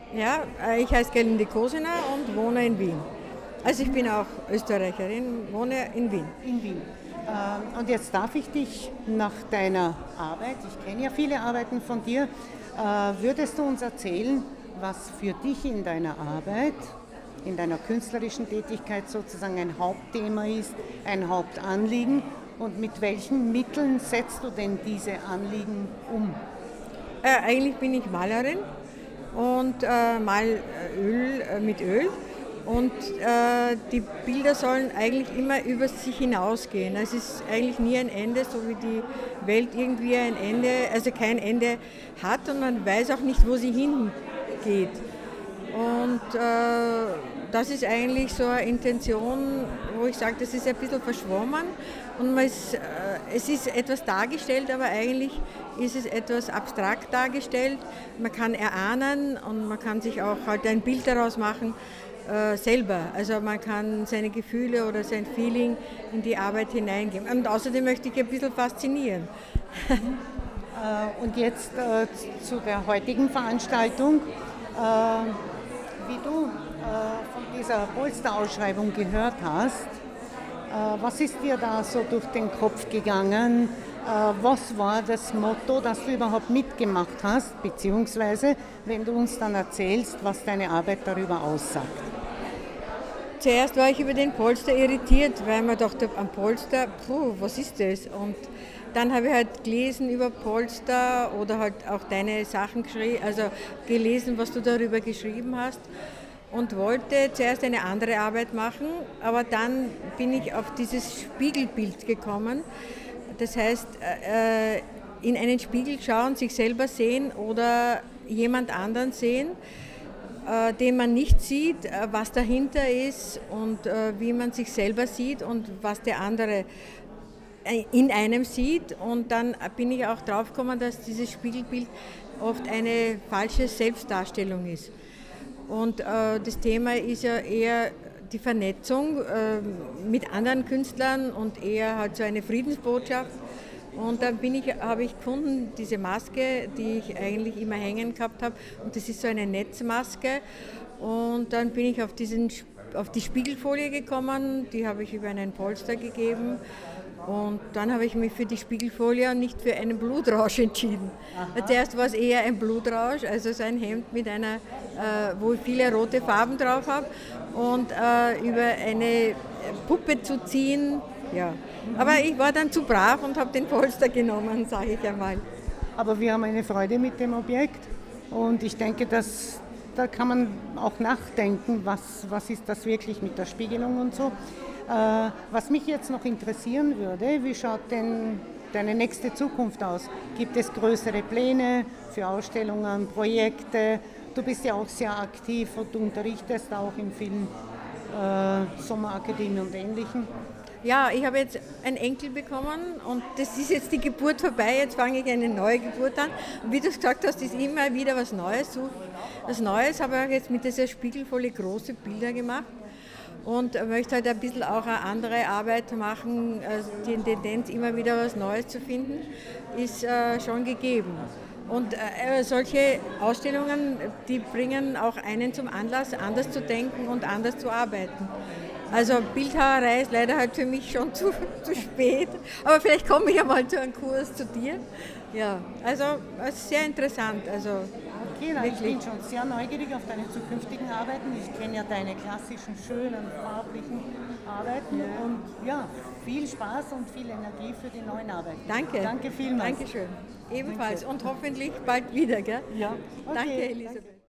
Ja, ich heiße Gerlinde Kosener und wohne in Wien. Also ich bin auch Österreicherin, wohne in Wien. In Wien. Und jetzt darf ich dich nach deiner Arbeit, ich kenne ja viele Arbeiten von dir, würdest du uns erzählen, was für dich in deiner Arbeit, in deiner künstlerischen Tätigkeit sozusagen ein Hauptthema ist, ein Hauptanliegen und mit welchen Mitteln setzt du denn diese Anliegen um? Eigentlich bin ich Malerin und mal mit Öl. Und die Bilder sollen eigentlich immer über sich hinausgehen. Es ist eigentlich nie ein Ende, so wie die Welt irgendwie ein Ende, also kein Ende hat und man weiß auch nicht, wo sie hingeht. Und das ist eigentlich so eine Intention, wo ich sage, das ist ein bisschen verschwommen und es ist etwas dargestellt, aber eigentlich ist es etwas abstrakt dargestellt. Man kann erahnen und man kann sich auch halt ein Bild daraus machen, selber. Also man kann seine Gefühle oder sein Feeling in die Arbeit hineingeben. Und außerdem möchte ich ein bisschen faszinieren. Und jetzt zu der heutigen Veranstaltung. Wie du von dieser Polster-Ausschreibung gehört hast, was ist dir da so durch den Kopf gegangen? Was war das Motto, das du überhaupt mitgemacht hast, beziehungsweise wenn du uns dann erzählst, was deine Arbeit darüber aussagt? Zuerst war ich über den Polster irritiert, weil man dachte, am Polster, was ist das? Und dann habe ich halt gelesen über Polster oder halt auch deine Sachen gelesen, was du darüber geschrieben hast und wollte zuerst eine andere Arbeit machen, aber dann bin ich auf dieses Spiegelbild gekommen. Das heißt, in einen Spiegel schauen, sich selber sehen oder jemand anderen sehen, den man nicht sieht, was dahinter ist und wie man sich selber sieht und was der andere in einem sieht. Und dann bin ich auch drauf gekommen, dass dieses Spiegelbild oft eine falsche Selbstdarstellung ist. Und das Thema ist ja eher die Vernetzung mit anderen Künstlern und eher halt so eine Friedensbotschaft. Und dann habe ich gefunden, diese Maske, die ich eigentlich immer hängen gehabt habe, und das ist so eine Netzmaske. Und dann bin ich auf die Spiegelfolie gekommen, die habe ich über einen Polster gegeben. Und dann habe ich mich für die Spiegelfolie und nicht für einen Blutrausch entschieden. Zuerst war es eher ein Blutrausch, also so ein Hemd mit wo ich viele rote Farben drauf habe und über eine Puppe zu ziehen. Ja. Aber ich war dann zu brav und habe den Polster genommen, sage ich einmal. Aber wir haben eine Freude mit dem Objekt und ich denke, da kann man auch nachdenken, was ist das wirklich mit der Spiegelung und so. Was mich jetzt noch interessieren würde, wie schaut denn deine nächste Zukunft aus? Gibt es größere Pläne für Ausstellungen, Projekte? Du bist ja auch sehr aktiv und du unterrichtest auch in vielen Sommerakademien und Ähnlichem. Ja, ich habe jetzt einen Enkel bekommen und das ist jetzt die Geburt vorbei, jetzt fange ich eine neue Geburt an. Und wie du gesagt hast, ist immer wieder was Neues. Was Neues habe ich jetzt mit dieser Spiegelfolie große Bilder gemacht und möchte halt ein bisschen auch eine andere Arbeit machen. Also die Tendenz, immer wieder was Neues zu finden, ist schon gegeben. Und solche Ausstellungen, die bringen auch einen zum Anlass, anders zu denken und anders zu arbeiten. Also Bildhauerei ist leider halt für mich schon zu spät, aber vielleicht komme ich ja mal zu einem Kurs zu dir. Ja, also es ist sehr interessant. Also, okay, na, ich bin schon sehr neugierig auf deine zukünftigen Arbeiten. Ich kenne ja deine klassischen, schönen, farblichen Arbeiten und ja, viel Spaß und viel Energie für die neuen Arbeiten. Danke. Danke vielmals. Dankeschön. Ebenfalls. Danke. Und hoffentlich bald wieder, gell? Ja. Okay. Danke, Elisabeth.